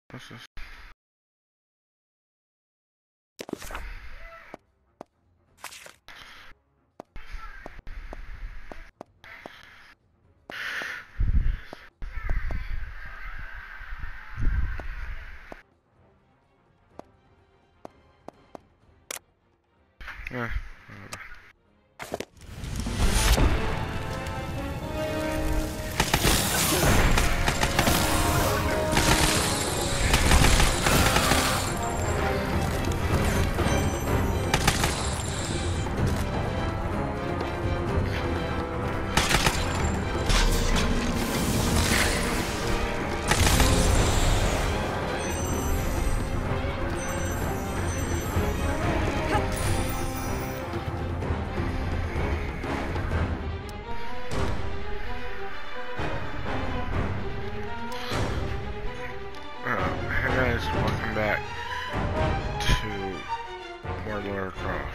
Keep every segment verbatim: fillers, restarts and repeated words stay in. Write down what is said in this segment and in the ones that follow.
What's this? Yeah, whatever. Welcome back to more Lara Croft.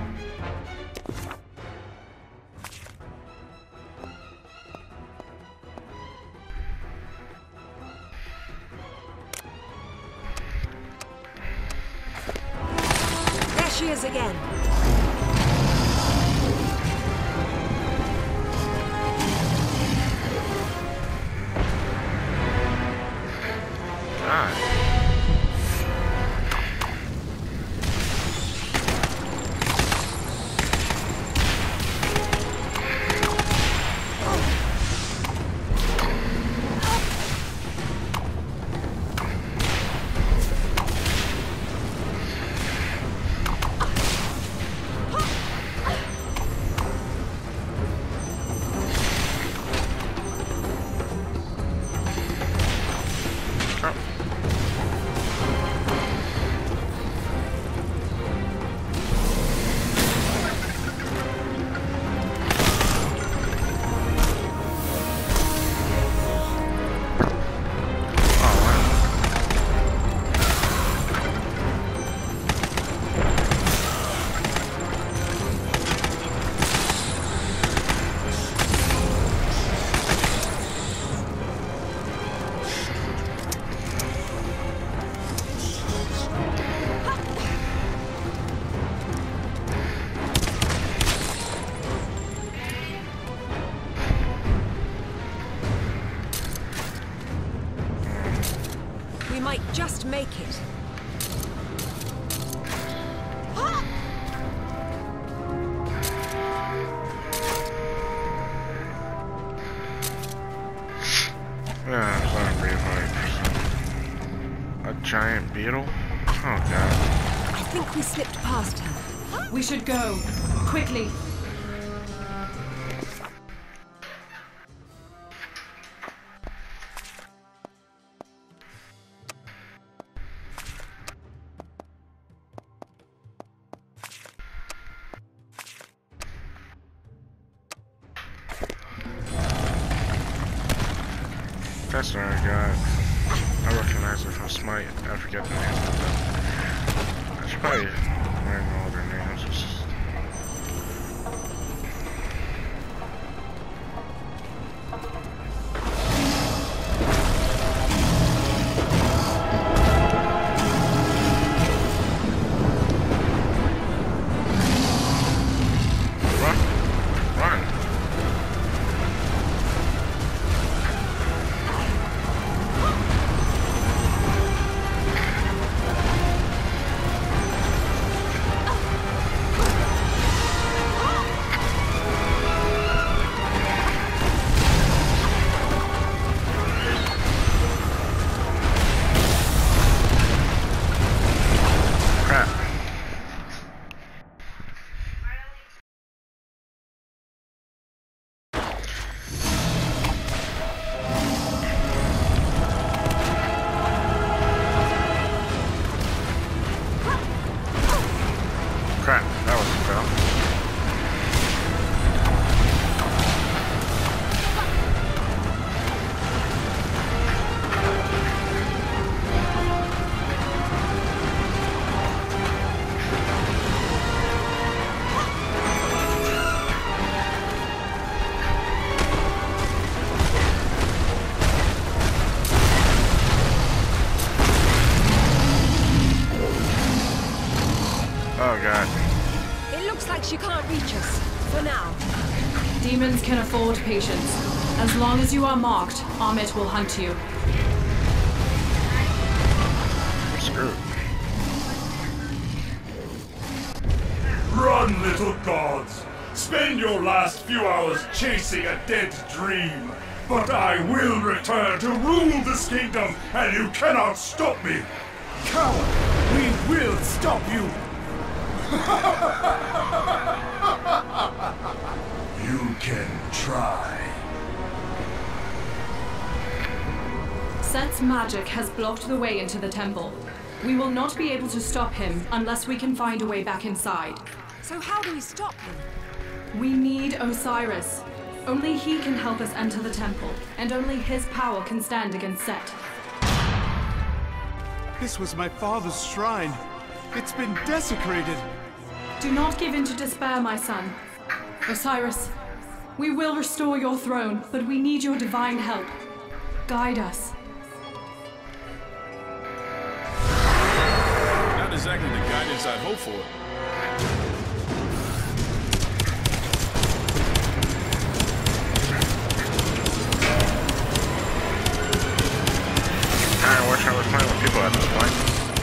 There she is again. God. We might just make it. Yeah, it's not real life. A giant beetle? Oh god. I think we slipped past her. We should go. Quickly. That's what I got. I recognize it from Smite. I forget the name of them. I should probably learn all their names. It's just... Run! Run! like she can't reach us. For now. Demons can afford patience. As long as you are marked, Amit will hunt you. I'm screwed. Run, little gods! Spend your last few hours chasing a dead dream. But I will return to rule this kingdom, and you cannot stop me! Coward! We will stop you! You can try. Set's magic has blocked the way into the temple. We will not be able to stop him unless we can find a way back inside. So how do we stop him? We need Osiris. Only he can help us enter the temple, and only his power can stand against Set. This was my father's shrine. It's been desecrated. Do not give in to despair, my son. Osiris, we will restore your throne, but we need your divine help. Guide us. Not exactly the guidance I'd hoped for. I wish I was playing with people at this point.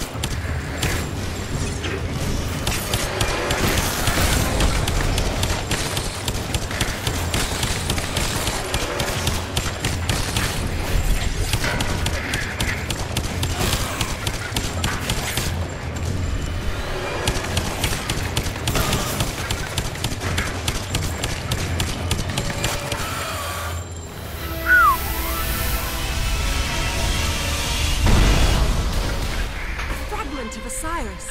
Of Osiris.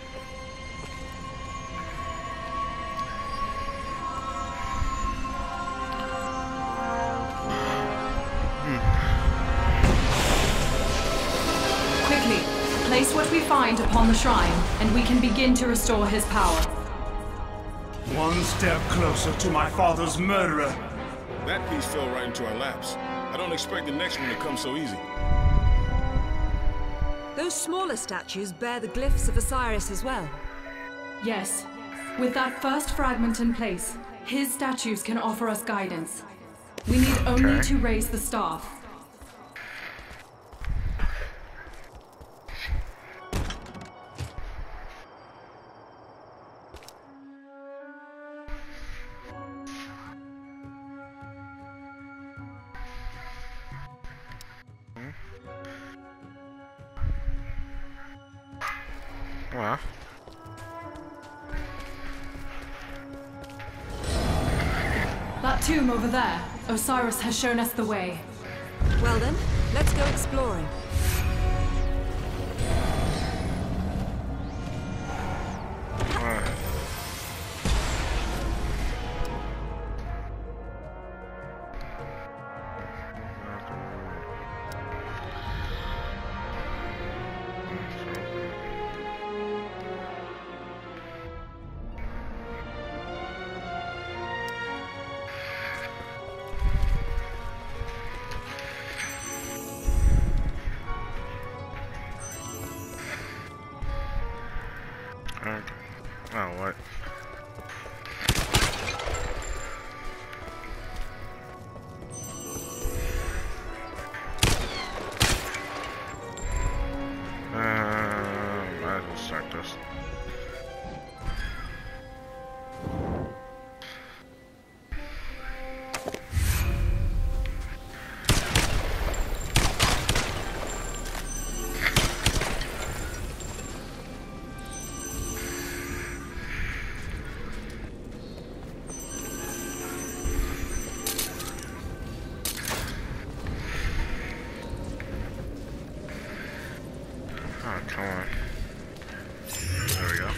Quickly, place what we find upon the shrine, and we can begin to restore his power. One step closer to my father's murderer. That piece fell right into our laps. I don't expect the next one to come so easy. Those smaller statues bear the glyphs of Osiris as well. Yes. With that first fragment in place, his statues can offer us guidance. We need only Okay. to raise the staff. Well. That tomb over there, Osiris has shown us the way. Well then, let's go exploring. Alright. Okay. Oh, what? Um, I just start this. Oh, come on. There we go.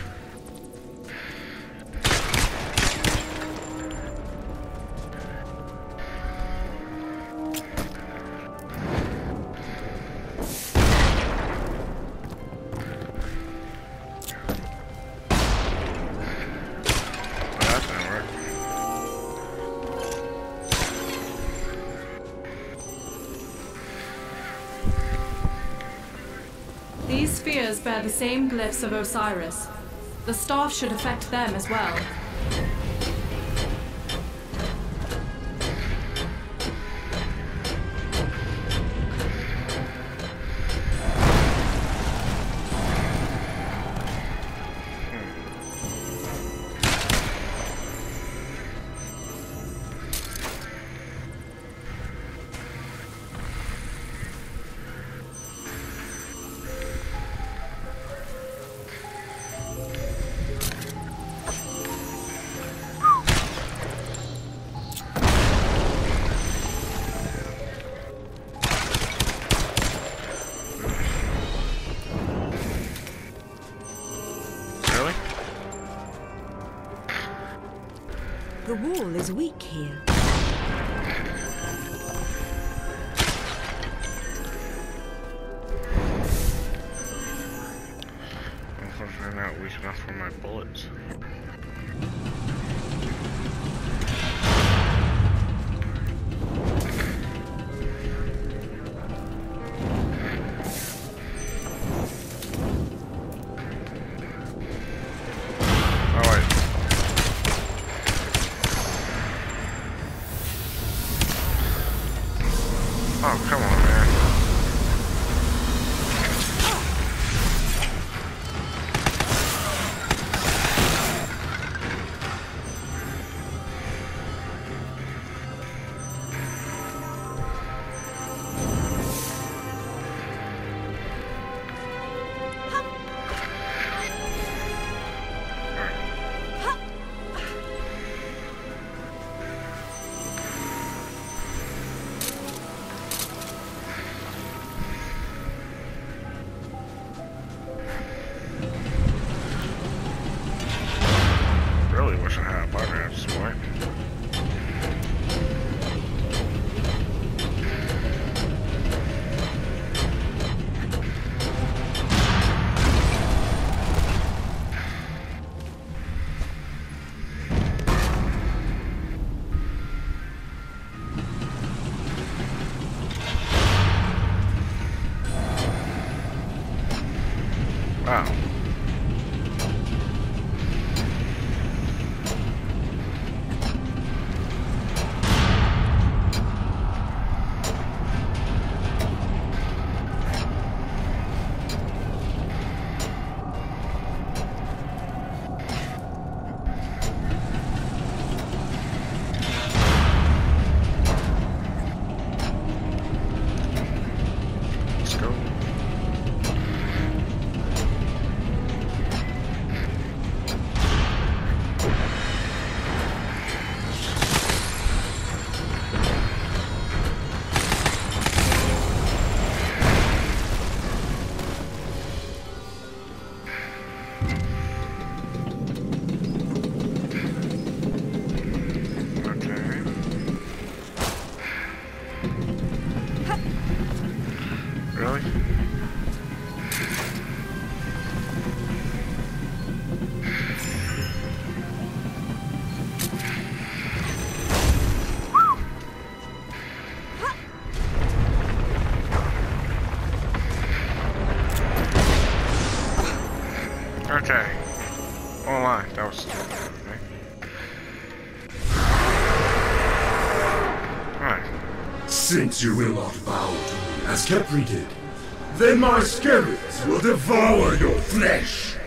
Oh, that didn't work. These spheres bear the same glyphs of Osiris. The staff should affect them as well. The wall is weak here. Unfortunately, not weak enough for my bullets. Oh, come on, man. Really wish I had a button at this point. Wow. Let's go. Really? Okay. Won't lie, that was stupid of me. Alright. Since you will not bow to me as Kepri did, then my spirits will devour your flesh.